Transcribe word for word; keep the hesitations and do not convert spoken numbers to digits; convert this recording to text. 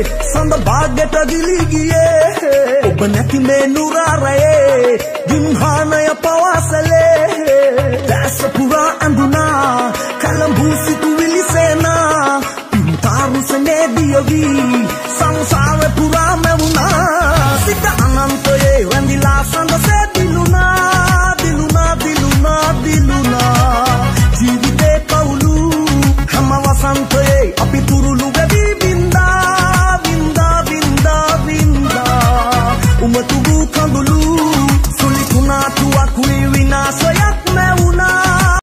සඳ භාගයට ගිලි ගියේ ඔබ නැති මේ නුරාරයේ ගිම්හානය පවාසලේ දැස පුරා ඇඳුනා කලඹු සිතුවිලි සේනා පින්තාරු සනේ දියවි